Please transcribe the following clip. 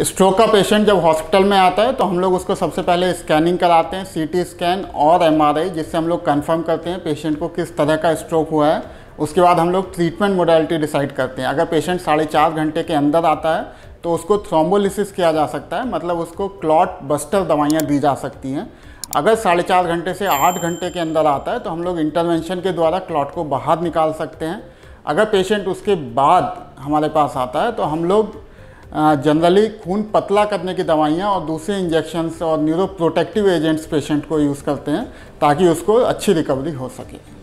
Stroke का patient जब hospital में आता है तो हम लोग उसको सबसे पहले स्कैनिंग कराते हैं, सीटी स्कैन और एमआरआई, जिससे हम लोग कंफर्म करते हैं पेशेंट को किस तरह का स्ट्रोक हुआ है। उसके बाद हम लोग ट्रीटमेंट मोडालिटी डिसाइड करते हैं। अगर पेशेंट 4.5 घंटे के अंदर आता है तो उसको थ्रोम्बोलिसिस किया जा सकता है, मतलब उसको क्लॉट बस्टर दवाइयाँ दी जा सकती हैं। अगर 4.5 घंटे से 8 घंटे के अंदर आता है तो हम लोग इंटरवेंशन के द्वारा क्लॉट को बाहर निकाल सकते हैं। अगर पेशेंट उसके बाद हमारे पास आता है तो हम लोग जनरली खून पतला करने की दवाइयाँ और दूसरे इंजेक्शंस और न्यूरोप्रोटेक्टिव एजेंट्स पेशेंट को यूज़ करते हैं ताकि उसको अच्छी रिकवरी हो सके।